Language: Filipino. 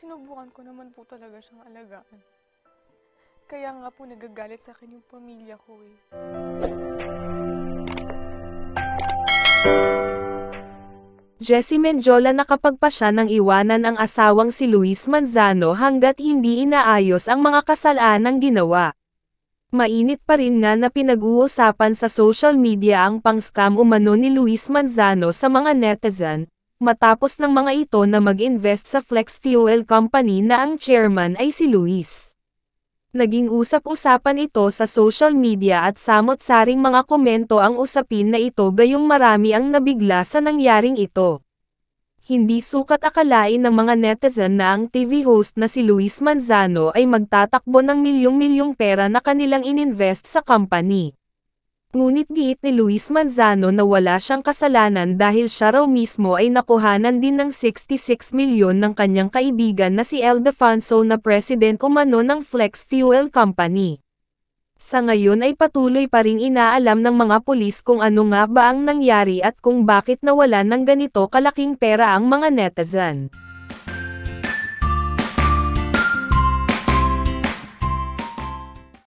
Sinubukan ko naman po talaga siyang alagaan. Kaya nga po nagagalit sa akin yung pamilya ko eh. Jessie Mendiola nakapagpasya ng iwanan ang asawang si Luis Manzano hanggat hindi inaayos ang mga kasalanang ginawa. Mainit pa rin nga na pinag-uusapan sa social media ang pang-scam umano ni Luis Manzano sa mga netizen, matapos ng mga ito na mag-invest sa Flex Fuel Company na ang chairman ay si Luis. Naging usap-usapan ito sa social media at samot-saring mga komento ang usapin na ito gayong marami ang nabigla sa nangyaring ito. Hindi sukat akalain ng mga netizen na ang TV host na si Luis Manzano ay magtatakbo ng milyong-milyong pera na kanilang ininvest sa company. Ngunit giit ni Luis Manzano na wala siyang kasalanan dahil siya raw mismo ay nakuhanan din ng 66 milyon ng kanyang kaibigan na si Ildefonso na president umano ng Flex Fuel Company. Sa ngayon ay patuloy pa ring inaalam ng mga pulis kung ano nga ba ang nangyari at kung bakit nawalan ng ganito kalaking pera ang mga netizen.